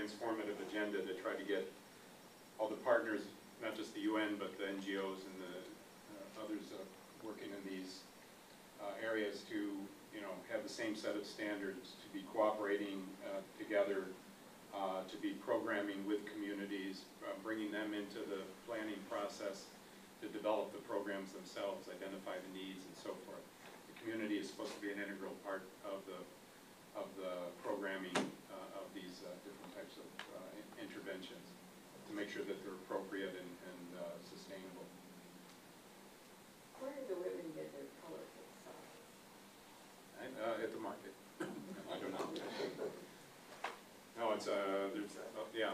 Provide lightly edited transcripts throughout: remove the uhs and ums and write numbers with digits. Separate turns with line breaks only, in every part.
transformative agenda to try to get all the partners, not just the UN, but the NGOs and the others working in these areas to, have the same set of standards, to be cooperating together, to be programming with communities, bringing them into the planning process to develop the programs themselves, identify the needs, and so forth. The community is supposed to be an integral part of the programming of these different types of interventions to make sure that they're appropriate and sustainable.
Where do the women get their colors and stuff?
At the market. I don't know. No, it's there's yeah.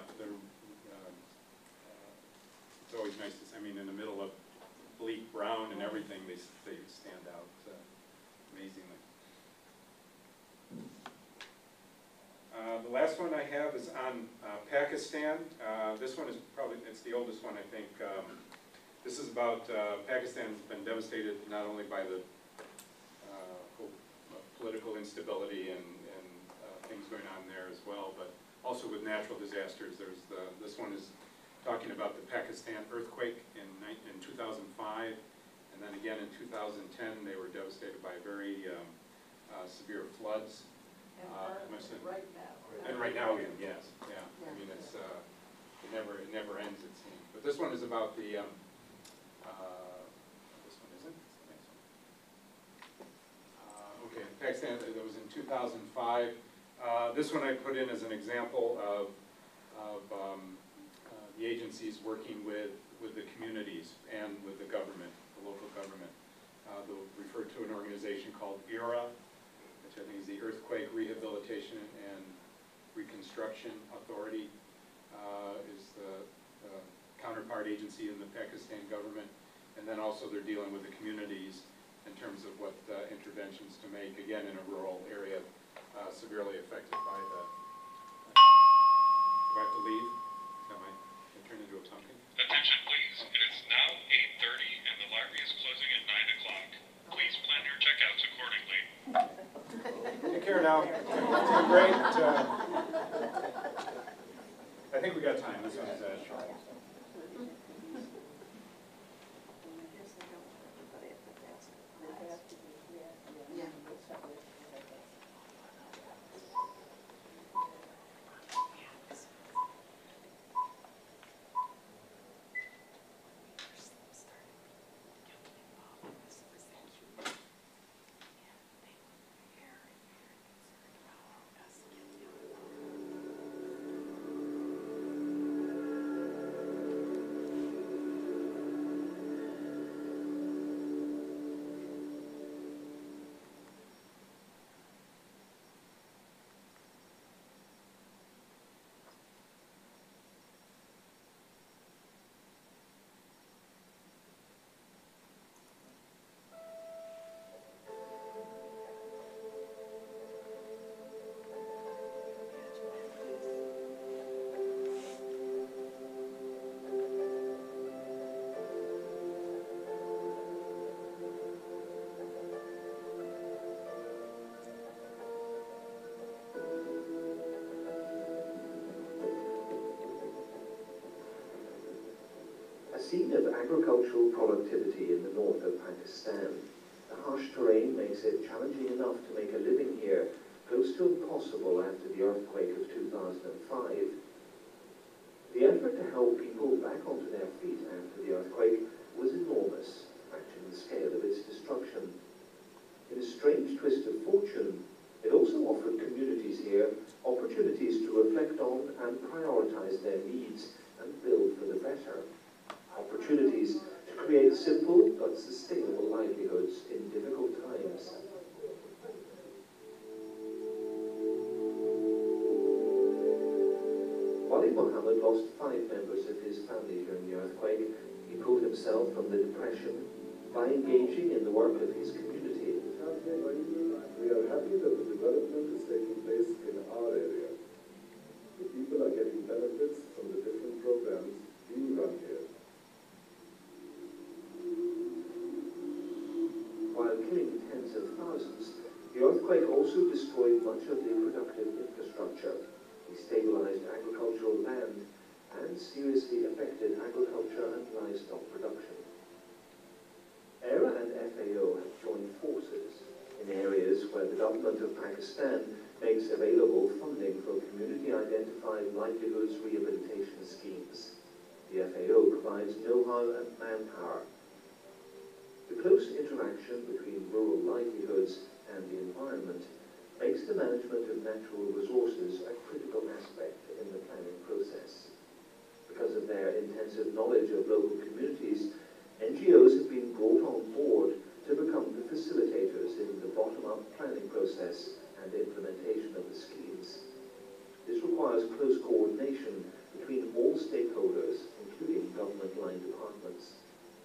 It's always nice to see. I mean, in the middle of bleak brown and everything, they stand out amazingly. The last one I have is on Pakistan. This one is it's the oldest one, I think. This is about Pakistan's been devastated not only by the political instability and things going on there as well, but also with natural disasters. There's this one is talking about the Pakistan earthquake in 2005, and then again in 2010 they were devastated by very severe floods.
Right now.
And right now again, yes, yeah. I mean, it's it never ends, it seems. But this one is about the this one isn't. It's the next one. Okay, Pakistan. That was in 2005. This one I put in as an example of the agencies working with the communities and with the government, the local government. They'll refer to an organization called ERA, which I think is the Earthquake Rehabilitation and Reconstruction Authority, is the counterpart agency in the Pakistan government. And then also they're dealing with the communities in terms of what interventions to make, again in a rural area severely affected by the... Do I have to leave? Am I turn into a pumpkin?
Attention please, it is now 8:30 and the library is closing at 9 o'clock. Please plan your checkouts accordingly.
Take care now. It's been great. I think we got time. This one is short.
Scene of agricultural productivity in the north of Pakistan. The harsh terrain makes it challenging enough to make a living here, close to impossible after the earthquake of 2005. The effort to help people back onto their feet after the earthquake was enormous, matching the scale of its destruction. In a strange twist of fortune, it also offered communities here opportunities to reflect on and prioritize their needs and build for the better. Opportunities to create simple but sustainable livelihoods in difficult times. Wali Muhammad lost 5 members of his family during the earthquake. He pulled himself from the depression by engaging in the work of his community.
We are happy that the development is taking place in our area. The people are getting benefits from the different programs being run here.
While killing tens of thousands, the earthquake also destroyed much of the productive infrastructure. destabilized agricultural land, and seriously affected agriculture and livestock production. ERA and FAO have joined forces in areas where the government of Pakistan makes available funding for community-identified livelihoods rehabilitation schemes. The FAO provides know-how and manpower. The close interaction between rural livelihoods and the environment makes the management of natural resources a critical aspect in the planning process. Because of their intensive knowledge of local communities, NGOs have been brought on board to become the facilitators in the bottom-up planning process and implementation of the schemes. This requires close coordination between all stakeholders, including government-line departments.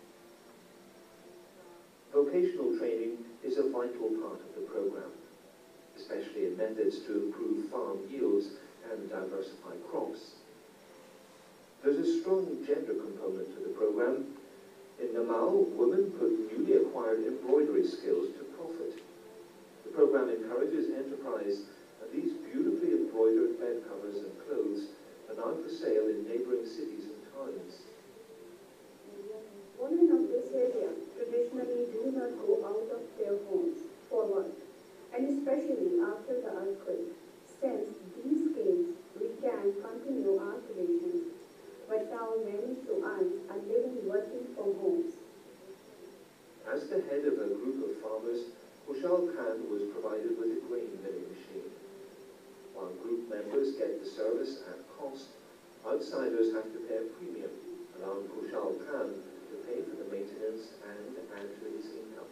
Vocational training is a vital part of the program, especially in methods to improve farm yields and diversify crops. There's a strong gender component to the program. In Namal, women put newly acquired embroidery skills to profit. The program encourages enterprise, and these beautifully embroidered bed covers and clothes are now for sale in neighboring cities and towns.
Women of this area traditionally do not go out of their homes for work, and especially after the earthquake. Since these schemes, we can continue our traditions, but now many to us are living working from homes.
As the head of a group of farmers, Khushal Khan was provided with a grain milling machine. While group members get the service at cost, outsiders have to pay a premium, allowing Khushal Khan to pay for the maintenance and add to his income.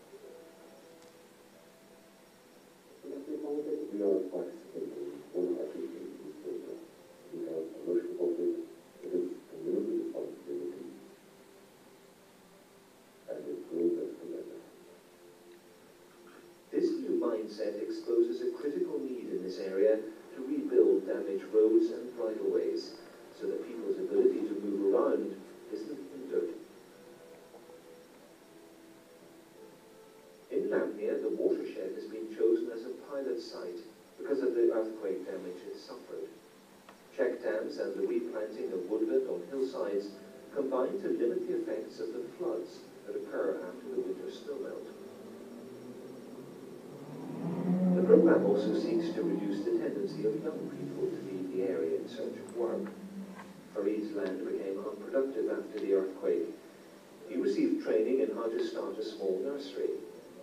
We are participating wholeheartedly in this program. We have ownership of it. It is community responsibility. And it grows us together.
This new mindset exposes a critical need in this area to rebuild damaged roads and bridleways so that people's ability to move around isn't hindered. In Lamnia, the watershed has been chosen as a pilot site because of the earthquake damage it suffered. Check dams and the replanting of woodland on hillsides combine to limit the effects of the floods that occur after the winter snowmelt. The program also seeks to reduce the tendency of young people to leave the area in search of work. Farid's land became unproductive after the earthquake. He received training in how to start a small nursery.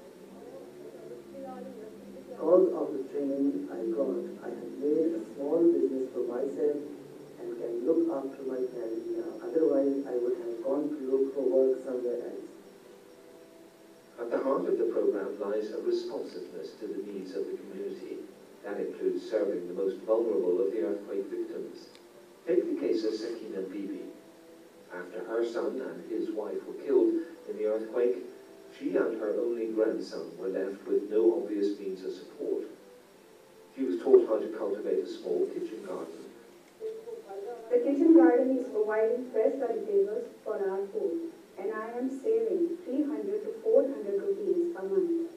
Because of the training I got, I have made a small business for myself and can look after my family now. Otherwise, I would have gone to look for work somewhere else.
At the heart of the program lies a responsiveness to the needs of the community. That includes serving the most vulnerable of the earthquake victims. Take the case of Sakina Bibi. After her son and his wife were killed in the earthquake, she and her only grandson were left with no obvious means of support. She was taught how to cultivate a small kitchen garden.
The kitchen garden is providing fresh vegetables for our food, and I am saving 300 to 400 rupees a month.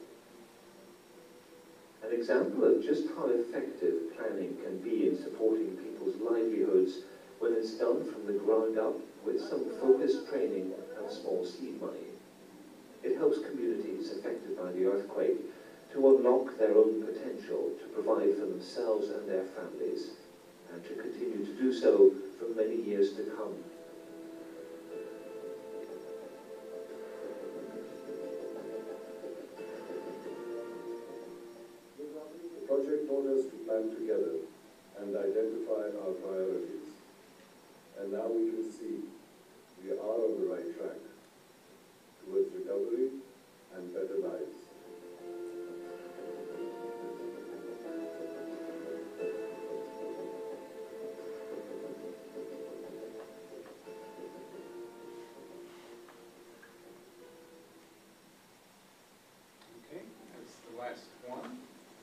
An example of just how effective planning can be in supporting people's livelihoods when it's done from the ground up with some focused training and small seed money. It helps communities affected by the earthquake to unlock their own potential to provide for themselves and their families, and to continue to do so for many years to come.
The project taught us to plan together and identify our priorities. And now we can see we are on the right track towards recovery and better lives.
Okay, that's the last one.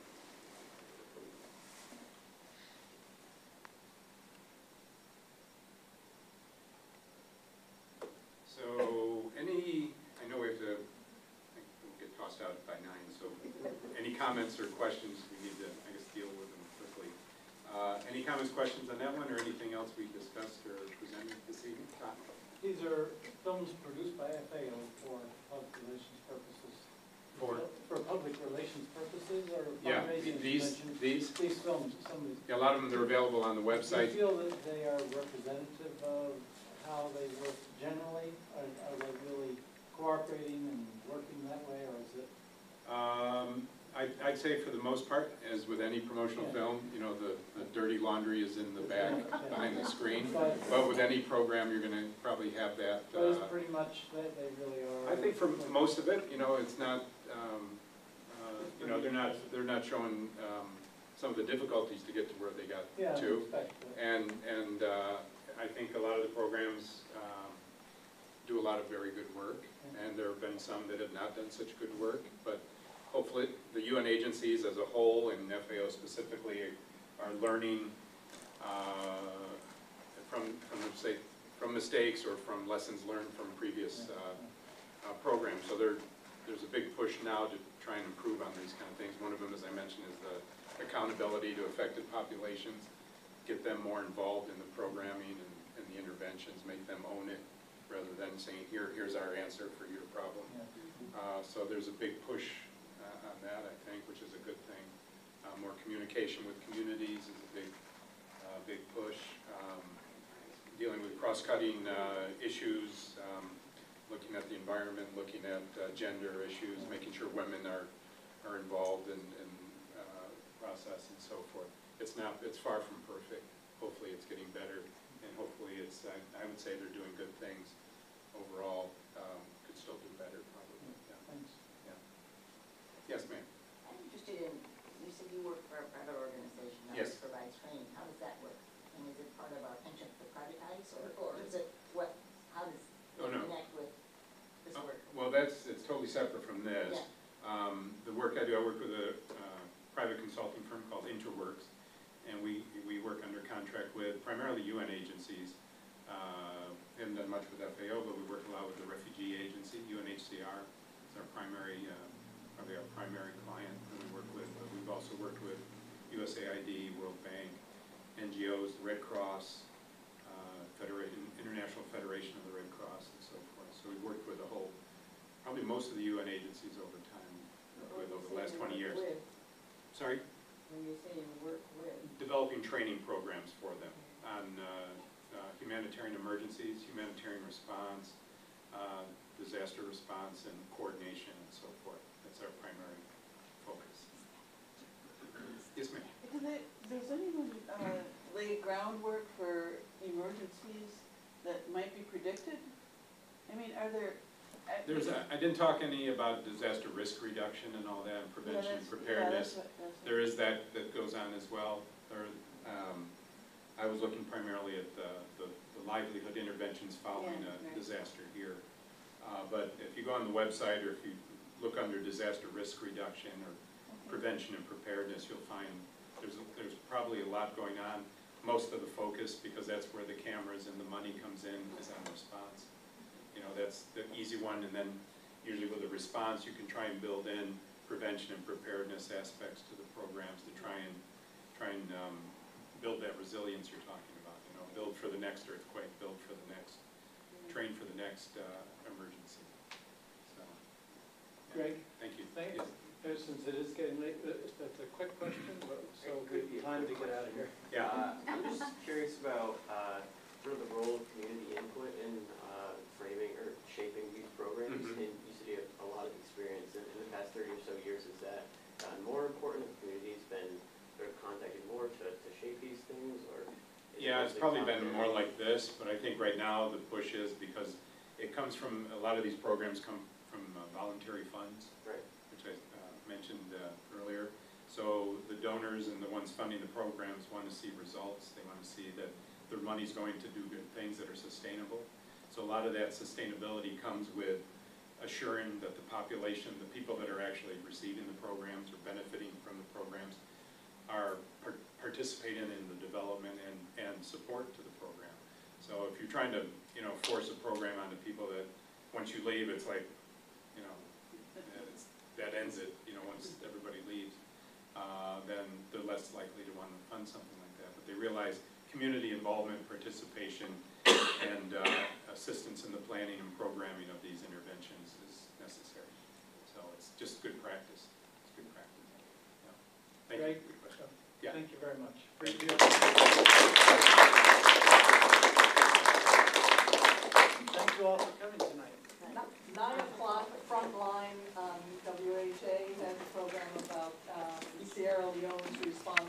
So, I know we have to, I think we'll get tossed out by 9, so any comments or questions, we need to, I guess, deal with them quickly. Any comments, questions on that one, or anything else we discussed or presented this evening? Todd?
These are films produced by FAO for public relations purposes. For public relations purposes, or
Yeah,
maybe
these
these films, some of these.
yeah, a lot of them are available on the
Do you
website.
feel that they are representative of how they work generally? Are they really cooperating and working that way, or is it?
I'd say for the most part, as with any promotional
Yeah.
film, you know, the dirty laundry is in the back
Yeah.
behind the screen.
But
But with any program, you're gonna probably have that.
it's pretty much that they really are.
I think for most of it, you know, it's not, you know, they're not showing some of the difficulties to get to where they got
Yeah, I
to.
expect that.
And I think a lot of the programs do a lot of very good work, and there have been some that have not done such good work, but hopefully the UN agencies as a whole, and FAO specifically, are learning from mistakes or from lessons learned from previous programs. So there's a big push now to try and improve on these kind of things. One of them, as I mentioned, is the accountability to affected populations, get them more involved in the programming and the interventions, make them own it, rather than saying, here's our answer for your problem.
Yeah.
So there's a big push on that, I think, which is a good thing. More communication with communities is a big push. Dealing with cross-cutting issues, looking at the environment, looking at gender issues, making sure women are involved in process and so forth. It's far from perfect. Hopefully it's getting better, and hopefully I would say they're doing good things overall. Could still do better, probably. Yeah.
Thanks.
Yes, ma'am.
I'm interested in, you said you work for a private organization that
Yes.
provides training. How does that work? And is it part of our pension for privatize, or is it what, how does
Oh,
it
no.
connect with this work?
Well, it's totally separate from this.
Yeah.
The work I do, I work with a private consulting firm called Interworks, and we work under contract with primarily UN agencies. Haven't done much with FAO, but we work a lot with the refugee agency, UNHCR. It's our primary, probably our primary client that we work with. But we've also worked with USAID, World Bank, NGOs, the Red Cross, International Federation of the Red Cross, and so forth. So we've worked with probably most of the UN agencies over time, over the last 20 years. Sorry?
When you say you work with,
Developing training programs for them on humanitarian emergencies, humanitarian response, disaster response, and coordination, and so forth. That's our primary focus. Yes, ma'am.
Does anyone lay groundwork for emergencies that might be predicted? I mean, are there?
I didn't talk any about disaster risk reduction and all that, and prevention and preparedness. There is that goes on as well. I was looking primarily at the livelihood interventions following a disaster here. But if you go on the website, or if you look under disaster risk reduction or prevention and preparedness, you'll find there's probably a lot going on. Most of the focus, because that's where the cameras and the money comes in, is on response. You know, that's the easy one, and then usually with a response, you can try and build in prevention and preparedness aspects to the programs to try and build that resilience you're talking about. You know, build for the next earthquake, build for the next, train for the next emergency. So, yeah.
Greg?
Thank you.
Thank you.
Yes.
Since it is getting late, that's a quick question, so we have time to get out of here.
Yeah.
I'm just curious about sort of the role of community input in framing or shaping these programs.
Mhm.
And you said you have a lot of experience in the past 30 or so years. Has that gotten more important? Have communities been sort of contacted more to shape these things, or?
Yeah, it's probably been more like this, but I think right now the push is because it comes from, a lot of these programs come from voluntary funds.
Right.
Which I mentioned earlier. So the donors and the ones funding the programs want to see results. They want to see that their money's going to do good things that are sustainable. So a lot of that sustainability comes with assuring that the population, the people that are actually receiving the programs or benefiting from the programs, are participating in the development and support to the program. So if you're trying to, you know, force a program onto people that once you leave, it's like, you know, that ends it, you know, once everybody leaves, then they're less likely to want to fund something like that. But realize community involvement, participation, and assistance in the planning and programming of these interventions is necessary. So it's just good practice. It's good practice. Yeah. Thank
Greg?
you. Good question. Yeah.
Thank you very much.
Thank you.
Thank you all for coming tonight.
9 o'clock, Frontline, WHA has a program about Sierra Leone's response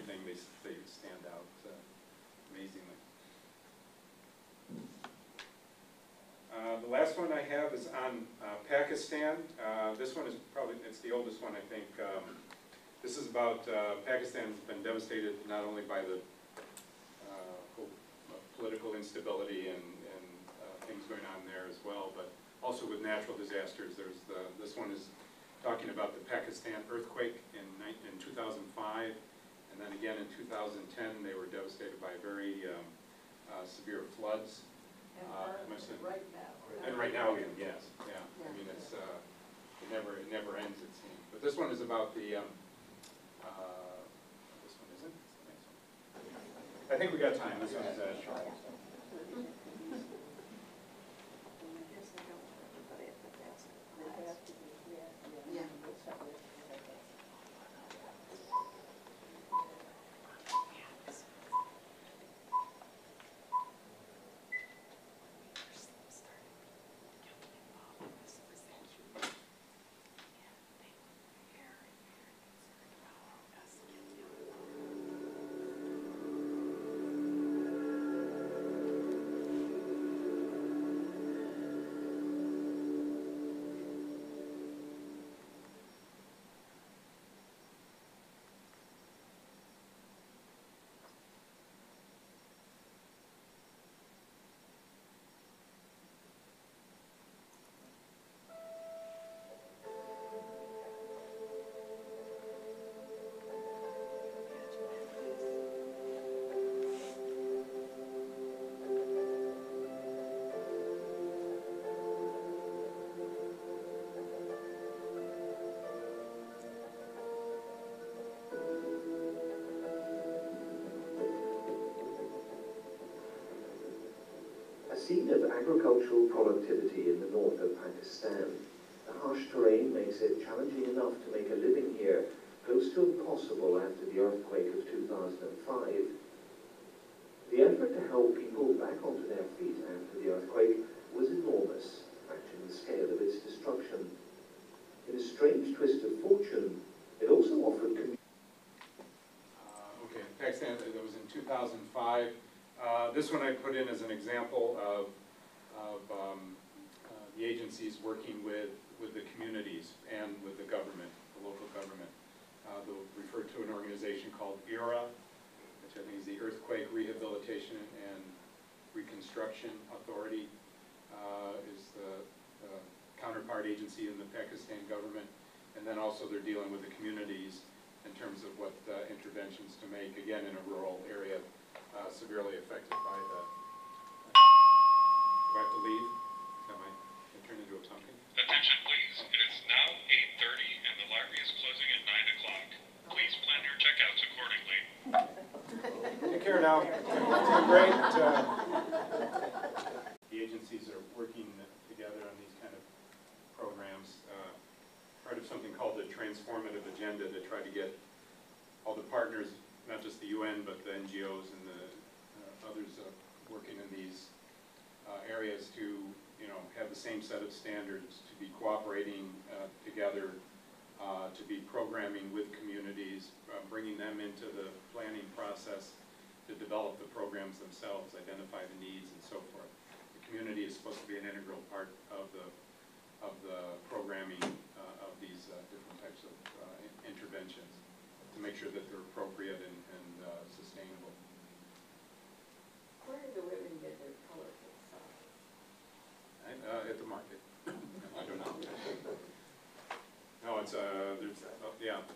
everything, they stand out amazingly. The last one I have is on Pakistan. This one is probably, it's the oldest one, I think. This is about, Pakistan's been devastated not only by the political instability and things going on there as well, but also with natural disasters. There's this one is talking about the Pakistan earthquake in 2005, and then again in 2010 they were devastated by very severe floods.
And right now.
And right now, yes, yeah. I mean, it's it never ends, it seems. But this one is about the this one isn't. It's the next one. I think we got time. This one is short.
A scene of agricultural productivity in the north of Pakistan. The harsh terrain makes it challenging enough to make a living here, close to impossible after the earthquake of 2005. The effort to help people back onto their feet after the earthquake was enormous, matching the scale of its destruction. In a strange twist of fortune, it also offered
Okay, Pakistan, that was in 2005. This one I put in as an example of the agencies working with the communities and with the government, the local government. They'll refer to an organization called ERA, which I think is the Earthquake Rehabilitation and Reconstruction Authority, is the counterpart agency in the Pakistan government. And then also they're dealing with the communities in terms of what interventions to make, again, in a rural area severely affected by the... Do I have to leave? Am I turn into a pumpkin?
Attention please, it is now 8:30 and the library is closing at 9 o'clock. Please plan your checkouts accordingly.
Take care now. It's been great. The agencies are working together on these kind of programs. Part of something called the Transformative Agenda to try to get all the partners, not just the UN, but the NGOs and the others working in these areas to, have the same set of standards, to be cooperating together, to be programming with communities, bringing them into the planning process to develop the programs themselves, identify the needs, and so forth. The community is supposed to be an integral part of the programming of these different types of interventions to make sure that they're appropriate and sustainable.
Where do the women get their color kits?
At the market. I don't know. No, it's there's yeah,